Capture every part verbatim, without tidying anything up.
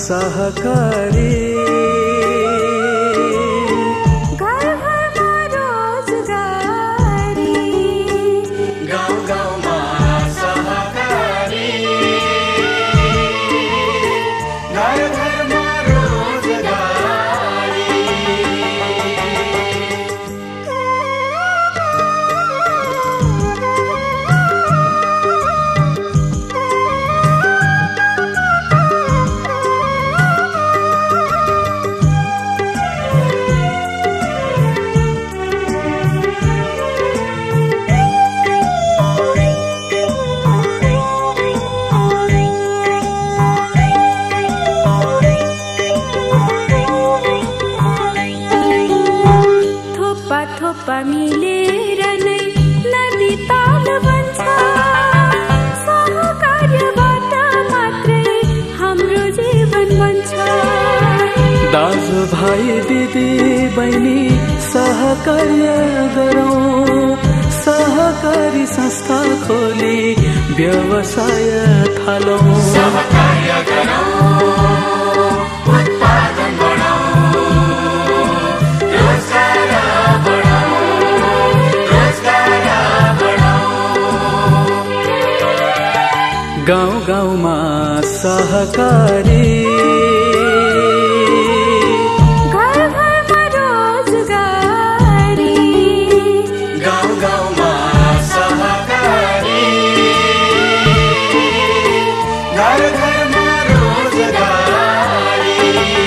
सहकारी मिलेर नै नदी ताल बन्छ सहकार्यबाट मात्रै हाम्रो जीवन बन्छ दाजु भाइ दिदी बहिनी सहकार्य गरौँ सहकारी संस्था खोली व्यवसाय थालौँ सहकार्य गरौँ उत्पादन बढाउँ गाउँ गाउँमा सहकारी घर घरमा रोजगारी गाउँ गाउँमा सहकारी घर घरमा रोजगारी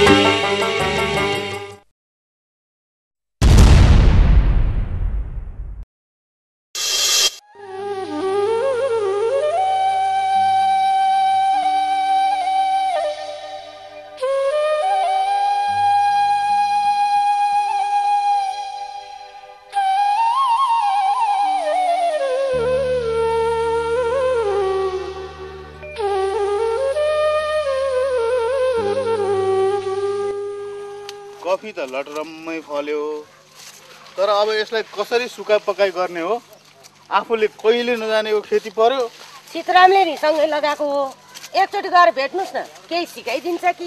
कफी त लटरम्मै फल्यो तर अब यसलाई कसरी सुकाइ पकाइ गर्ने हो आफूले कहिले नजानेको खेती पर्यो सीतारामले नि सँगै लगाएको हो एकचोटि गएर भेट्नुस् न केही सिकाइदिन्छ कि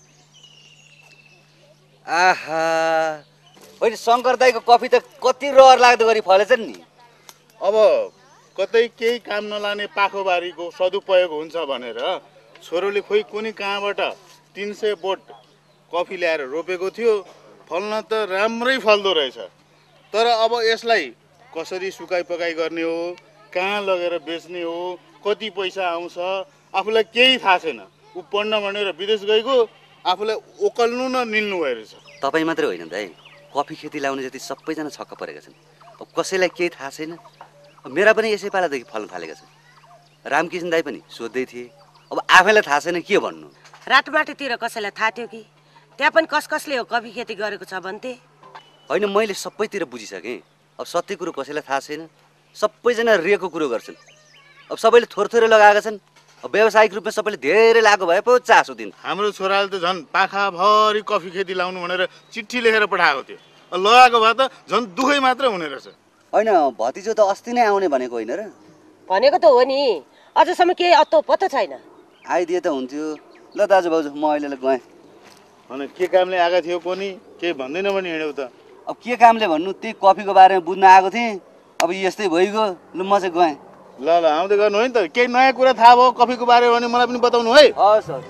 आहा होइन शङ्कर दाइको कफी त कति रहर लाग्दो गरी फलेछ नि अब कतै केही काम नलाने पाखोबारीको सदुपयोग हुन्छ भनेर छोरोले खोइ कुनै कहाँबाट तीन सय बोट कफी ल्याएर रोपेको थियो फल्न त राम्रै फल्दो रहेछ तर अब यसलाई कसरी सुकाइ पकाइ गर्ने हो कहाँ लगेर बेच्ने हो कति पैसा आउँछ आफूलाई केही थाहा छैन ऊ पढ्न भनेर विदेश गएको आफूलाई ओकल्नु न निल्नु भइरहेछ तपाईँ मात्रै होइन दाइ कफी खेती लाउने जति सबैजना छक्क परेका छन् अब कसैलाई केही थाहा छैन मेरा पनि यसै पालादेखि फल्न थालेका छन् रामकृष्ण दाइ पनि सोध्दै थिए अब आफैलाई थाहा छैन के भन्नु रातमाटीतिर कसैलाई थाहा थियो कि त्यहाँ पनि कस कसले हो कफी खेती गरेको छ भन्थे होइन मैले सबैतिर बुझिसकेँ अब सत्य कुरो कसैलाई थाहा छैन सबैजना रेको कुरो गर्छन् अब सबैले थोर थोरै लगाएका छन् अब व्यावसायिक रूपमा सबैले धेरै लागु भए पो चासो दिन हाम्रो छोराले त झन् पाखाभरि कफी खेती लाउनु भनेर चिठी लेखेर पठाएको थियो लगाएको भए त झन् दुखै मात्र हुने रहेछ होइन भतिजो त अस्ति नै आउने भनेको होइन र भनेको त हो नि अझसम्म केही अत्तो पत्तो छैन आइदिए त हुन्थ्यो ल दाजु भाउजू म अहिले गएँ अनि के कामले आएको थियो कोनी केही भन्दैन भने हिँड्यौ त अब के कामले भन्नु त्यही कफीको बारेमा बुझ्न आएको थिएँ अब यस्तै भइगयो ल म चाहिँ गएँ ल ल आउँदै गर्नु है त केही नयाँ कुरा थाहा भयो कफीको बारेमा भने मलाई पनि बताउनु है हस् हस्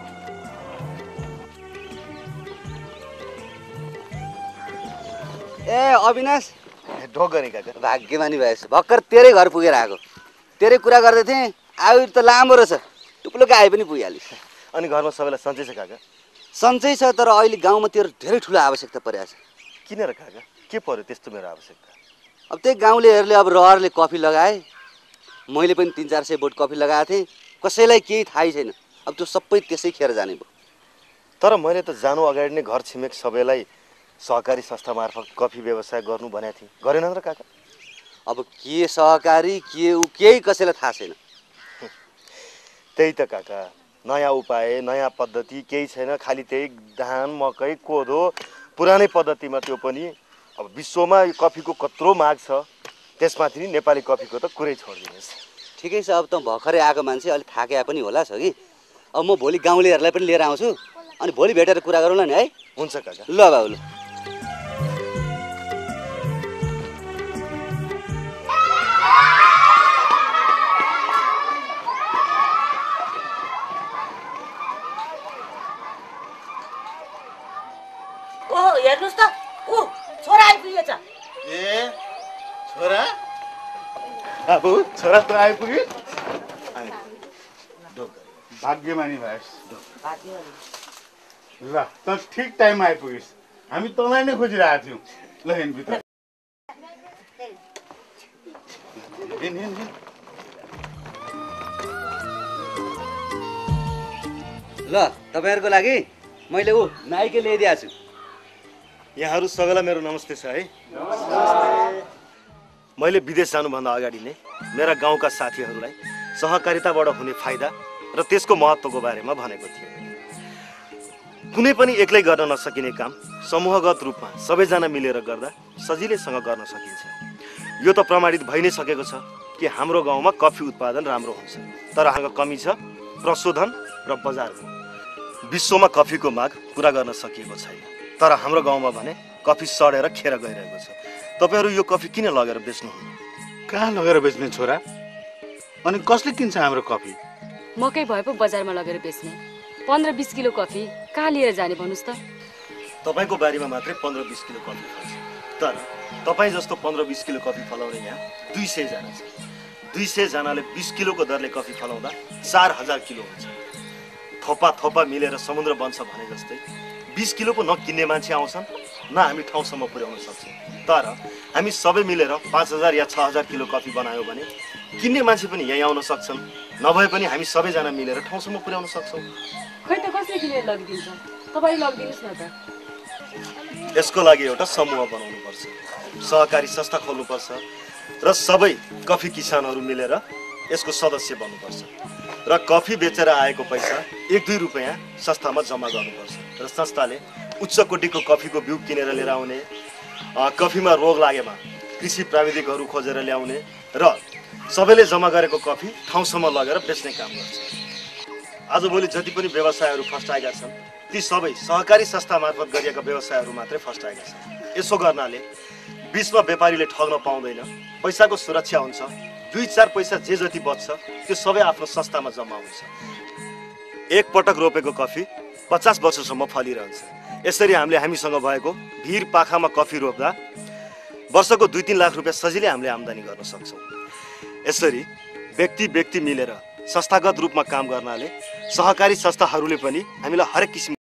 ए अविनाश ढोगरी काका भाग्यमानी भएछ भर्खर तेरै घर पुगेर आएको तेरै कुरा गर्दै थिएँ आयु त लामो रहेछ टुप्लोको आए पनि पुगिहालिस् अनि घरमा सबैलाई सन्चै छ काका सन्चै छ तर अहिले गाउँमा तेरो धेरै ठुलो आवश्यकता परेको छ किन र काका के पर्यो त्यस्तो मेरो आवश्यकता अब त्यही गाउँलेहरूले अब रहरले कफी लगाए मैले पनि तिन चार सय बोट कफी लगाएको थिएँ कसैलाई केही थाहै छैन अब त्यो सबै त्यसै खेर जाने भयो तर मैले त जानु अगाडि नै घर छिमेक सबैलाई सहकारी संस्था मार्फत कफी व्यवसाय गर्नु भनेको थिएँ गरेन र काका अब के सहकारी के ऊ केही कसैलाई थाहा छैन त्यही त काका नयाँ उपाय नयाँ पद्धति केही छैन खालि त्यही धान मकै कोदो पुरानै पद्धतिमा त्यो पनि अब विश्वमा कफीको कत्रो माग छ त्यसमाथि नि नेपाली कफीको त कुरै छोडिदिनुहोस् ठिकै छ अब त भर्खरै आएको मान्छे अलिक थाके पनि होला छ कि अब म भोलि गाउँलेहरूलाई पनि लिएर आउँछु अनि भोलि भेटेर कुरा गरौँला नि है। हुन्छ काका। ल बाबु ल। ओ हेर्नुहोस् त, ऊ छोरा आइपुगेछ। ए छोरा बाबु, छोरा त आइपुग्यो। भाग्यमानी भएस्। ल त ठिक टाइममा आइपुगिस्। हामी तँलाई नै खोजिरहेको थियौँ। ल हिँड भित्र। हिँड हिँड हिँड। ल तपाईँहरूको लागि मैले ऊ नाइके ल्याइदिएको छु। यहाँहरू सबैलाई मेरो नमस्ते छ है। मैले विदेश जानुभन्दा अगाडि नै मेरा गाउँका साथीहरूलाई सहकारिताबाट हुने फाइदा र त्यसको महत्त्वको बारेमा भनेको थिएँ। कुनै पनि एक्लै गर्न नसकिने काम समूहगत रूपमा सबैजना मिलेर गर्दा सजिलैसँग गर्न सकिन्छ। यो त प्रमाणित भइ नै सकेको छ कि हाम्रो गाउँमा कफी उत्पादन राम्रो हुन्छ, तर हाम्रो कमी छ प्रशोधन र बजारको। विश्वमा कफीको माग पुरा गर्न सकिएको छैन, तर हाम्रो गाउँमा भने कफी सडेर खेर गइरहेको छ। तपाईँहरू यो कफी किन लगेर बेच्नुहुन्न? कहाँ लगेर बेच्ने छोरा? अनि कसले किन्छ हाम्रो कफी? मकै भए पो बजारमा लगेर बेच्ने। पन्ध्र बिस किलो कफी कहाँ लिएर जाने भन्नुहोस् त? तपाईँको बारीमा मात्रै पन्ध्र बिस किलो कफी फल्छ, तर तपाईँ जस्तो पन्ध्र बिस किलो कफी फलाउने यहाँ दुई सयजना छ। दुई सयजनाले बिस किलोको दरले कफी फलाउँदा चार हजार किलो हुन्छ। थोपा थोपा मिलेर समुद्र बन्छ भने जस्तै बिस किलो पो नकिन्ने मान्छे आउँछन्, न हामी ठाउँसम्म पुर्याउन सक्छौँ। तर हामी सबै मिलेर पाँच हजार या छ हजार किलो कफी बनायौँ भने किन्ने मान्छे पनि यहीँ आउन सक्छन्, नभए पनि हामी सबैजना मिलेर ठाउँसम्म पुर्याउन सक्छौँ। खै त कसले किनेर लगिदिन्छ? तपाईँ लगिदिनुहोस् न त। यसको लागि एउटा समूह बनाउनुपर्छ, सहकारी संस्था खोल्नुपर्छ र सबै कफी किसानहरू मिलेर यसको सदस्य बन्नुपर्छ र कफी बेचेर आएको पैसा एक दुई रुपियाँ संस्थामा जम्मा गर्नुपर्छ र संस्थाले उच्च कोटीको कफीको बिउ किनेर लिएर आउने, कफीमा रोग लागेमा कृषि प्राविधिकहरू खोजेर ल्याउने र सबैले जम्मा गरेको कफी ठाउँसम्म लगेर बेच्ने काम गर्छ। आजभोलि जति पनि व्यवसायहरू फस्टाएका छन् ती सबै सहकारी संस्था मार्फत गरिएका व्यवसायहरू मात्रै फस्टाएका छन्। यसो गर्नाले बिचमा व्यापारीले ठग्न पाउँदैन, पैसाको सुरक्षा हुन्छ, दुई चार पैसा जे जति बच्छ त्यो सबै आफ्नो संस्थामा जम्मा हुन्छ। एक पटक रोपेको कफी पचास वर्षसम्म फलिरहन्छ। यसरी हामीले हामीसँग भएको भिर पाखामा कफी रोप्दा वर्षको दुई तीन लाख रुपियाँ सजिलै हामीले आम्दानी गर्न सक्छौँ। यसरी व्यक्ति व्यक्ति मिलेर संस्थागत रूपमा काम गर्नाले सहकारी संस्थाहरूले पनि हामीलाई हरेक किसिम